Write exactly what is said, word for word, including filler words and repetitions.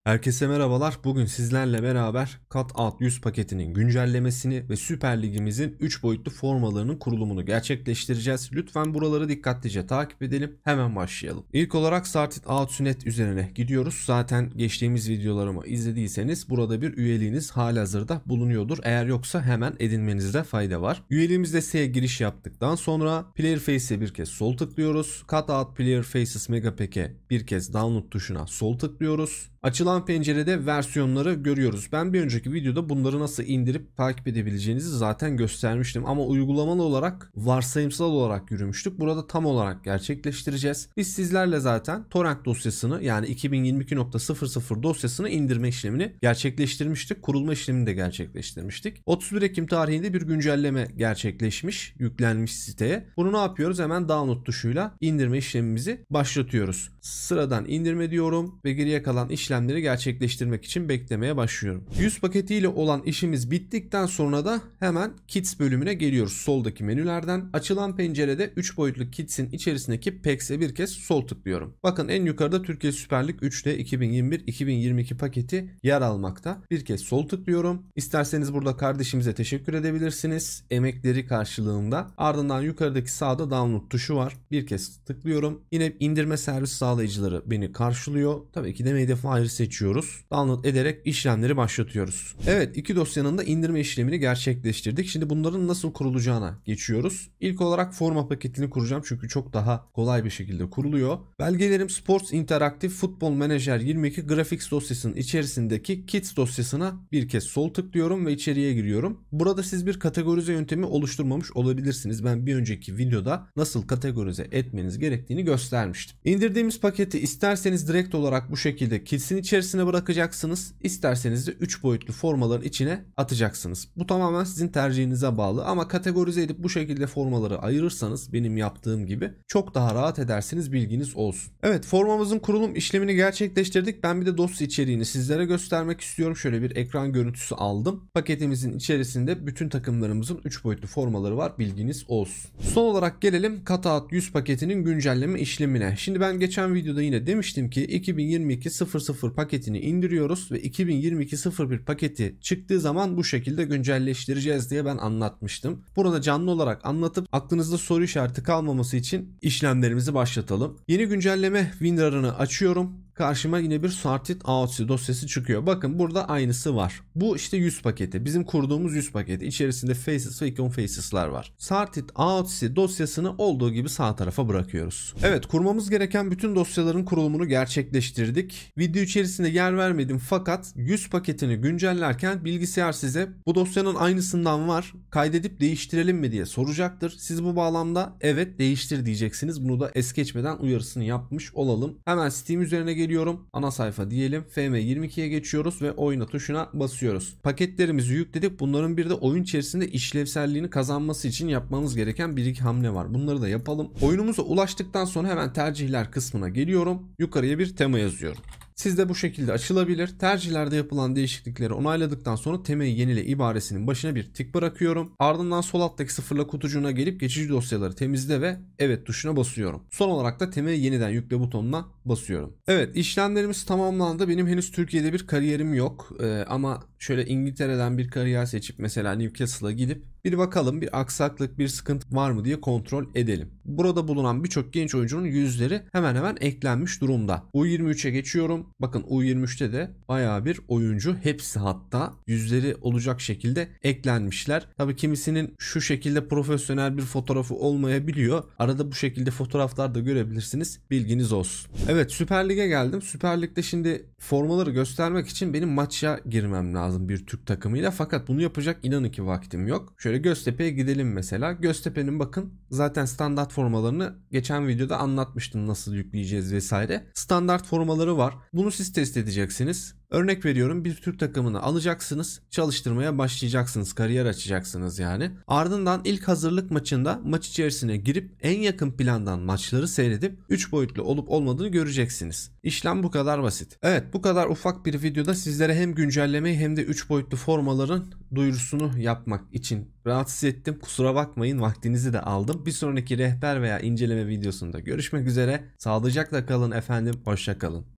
Herkese merhabalar. Bugün sizlerle beraber Cutout yüz paketinin güncellemesini ve Süper Ligimizin üç boyutlu formalarının kurulumunu gerçekleştireceğiz. Lütfen buraları dikkatlice takip edelim. Hemen başlayalım. İlk olarak Started Out Sünet üzerine gidiyoruz. Zaten geçtiğimiz videolarımı izlediyseniz burada bir üyeliğiniz halihazırda bulunuyordur. Eğer yoksa hemen edinmenizde fayda var. Üyeliğimiz desteğe giriş yaptıktan sonra Player Face'e bir kez sol tıklıyoruz. Cutout Player Faces Mega Pack'e bir kez download tuşuna sol tıklıyoruz. Açılan pencerede versiyonları görüyoruz. Ben bir önceki videoda bunları nasıl indirip takip edebileceğinizi zaten göstermiştim. Ama uygulamalı olarak, varsayımsal olarak yürümüştük. Burada tam olarak gerçekleştireceğiz. Biz sizlerle zaten torrent dosyasını, yani iki bin yirmi iki nokta sıfır sıfır dosyasını indirme işlemini gerçekleştirmiştik. Kurulma işlemini de gerçekleştirmiştik. otuz bir Ekim tarihinde bir güncelleme gerçekleşmiş, yüklenmiş siteye. Bunu ne yapıyoruz? Hemen download tuşuyla indirme işlemimizi başlatıyoruz. Sıradan indirme diyorum ve geriye kalan işlem işlemleri gerçekleştirmek için beklemeye başlıyorum. yüz paketiyle olan işimiz bittikten sonra da hemen Kits bölümüne geliyoruz. Soldaki menülerden açılan pencerede üç boyutlu Kits'in içerisindeki Packs'e bir kez sol tıklıyorum. Bakın en yukarıda Türkiye Süper Lig üçte iki bin yirmi bir iki bin yirmi iki paketi yer almakta. Bir kez sol tıklıyorum. İsterseniz burada kardeşimize teşekkür edebilirsiniz. Emekleri karşılığında. Ardından yukarıdaki sağda download tuşu var. Bir kez tıklıyorum. Yine indirme servis sağlayıcıları beni karşılıyor. Tabii ki de Mediafire seçiyoruz. Download ederek işlemleri başlatıyoruz. Evet, iki dosyanın da indirme işlemini gerçekleştirdik. Şimdi bunların nasıl kurulacağına geçiyoruz. İlk olarak forma paketini kuracağım çünkü çok daha kolay bir şekilde kuruluyor. Belgelerim Sports Interactive Football Manager yirmi iki Graphics dosyasının içerisindeki Kits dosyasına bir kez sol tıklıyorum ve içeriye giriyorum. Burada siz bir kategorize yöntemi oluşturmamış olabilirsiniz. Ben bir önceki videoda nasıl kategorize etmeniz gerektiğini göstermiştim. İndirdiğimiz paketi isterseniz direkt olarak bu şekilde Kits'in içerisine bırakacaksınız. İsterseniz de üç boyutlu formaların içine atacaksınız. Bu tamamen sizin tercihinize bağlı ama kategorize edip bu şekilde formaları ayırırsanız benim yaptığım gibi çok daha rahat edersiniz, bilginiz olsun. Evet, formamızın kurulum işlemini gerçekleştirdik. Ben bir de dosya içeriğini sizlere göstermek istiyorum. Şöyle bir ekran görüntüsü aldım. Paketimizin içerisinde bütün takımlarımızın üç boyutlu formaları var, bilginiz olsun. Son olarak gelelim Cutout yüz paketinin güncelleme işlemine. Şimdi ben geçen videoda yine demiştim ki iki bin yirmi iki sıfır sıfır paketini indiriyoruz ve iki bin yirmi iki sıfır bir paketi çıktığı zaman bu şekilde güncelleştireceğiz diye ben anlatmıştım. Burada canlı olarak anlatıp aklınızda soru işareti kalmaması için işlemlerimizi başlatalım. Yeni güncelleme WinRAR'ını açıyorum. Karşıma yine bir Started Out dosyası çıkıyor. Bakın burada aynısı var. Bu işte yüz paketi. Bizim kurduğumuz yüz paketi. İçerisinde Faces ve Icon Faces'lar var. Started Out dosyasını olduğu gibi sağ tarafa bırakıyoruz. Evet, kurmamız gereken bütün dosyaların kurulumunu gerçekleştirdik. Video içerisinde yer vermedim fakat yüz paketini güncellerken bilgisayar size bu dosyanın aynısından var, kaydedip değiştirelim mi diye soracaktır. Siz bu bağlamda evet değiştir diyeceksiniz. Bunu da es geçmeden uyarısını yapmış olalım. Hemen Steam üzerine geliyorum. Geliyorum. Ana sayfa diyelim. F M yirmi ikiye geçiyoruz ve oyna tuşuna basıyoruz. Paketlerimizi yükledik. Bunların bir de oyun içerisinde işlevselliğini kazanması için yapmamız gereken bir iki hamle var. Bunları da yapalım. Oyunumuza ulaştıktan sonra hemen tercihler kısmına geliyorum. Yukarıya bir tema yazıyorum. Sizde bu şekilde açılabilir. Tercihlerde yapılan değişiklikleri onayladıktan sonra temayı yenile ibaresinin başına bir tik bırakıyorum. Ardından sol alttaki sıfırla kutucuğuna gelip geçici dosyaları temizle ve evet tuşuna basıyorum. Son olarak da temayı yeniden yükle butonuna basıyorum. Evet, işlemlerimiz tamamlandı. Benim henüz Türkiye'de bir kariyerim yok. Ee, ama şöyle İngiltere'den bir kariyer seçip mesela Newcastle'a gidip bir bakalım, bir aksaklık, bir sıkıntı var mı diye kontrol edelim. Burada bulunan birçok genç oyuncunun yüzleri hemen hemen eklenmiş durumda. U yirmi üçe geçiyorum. Bakın U yirmi üçte de bayağı bir oyuncu, hepsi hatta yüzleri olacak şekilde eklenmişler. Tabii kimisinin şu şekilde profesyonel bir fotoğrafı olmayabiliyor. Arada bu şekilde fotoğraflar da görebilirsiniz. Bilginiz olsun. Evet, Süper Lig'e geldim. Süper Lig'de şimdi formaları göstermek için benim maça girmem lazım bir Türk takımıyla. Fakat bunu yapacak inanın ki vaktim yok. Şöyle Göztepe'ye gidelim mesela. Göztepe'nin bakın zaten standart formalarını geçen videoda anlatmıştım, nasıl yükleyeceğiz vesaire. Standart formaları var. Bunu siz test edeceksiniz. Örnek veriyorum, bir Türk takımını alacaksınız, çalıştırmaya başlayacaksınız, kariyer açacaksınız yani. Ardından ilk hazırlık maçında maç içerisine girip en yakın plandan maçları seyredip üç boyutlu olup olmadığını göreceksiniz. İşlem bu kadar basit. Evet, bu kadar ufak bir videoda sizlere hem güncellemeyi hem de üç boyutlu formaların duyurusunu yapmak için rahatsız ettim. Kusura bakmayın, vaktinizi de aldım. Bir sonraki rehber veya inceleme videosunda görüşmek üzere. Sağlıcakla kalın efendim, hoşça kalın.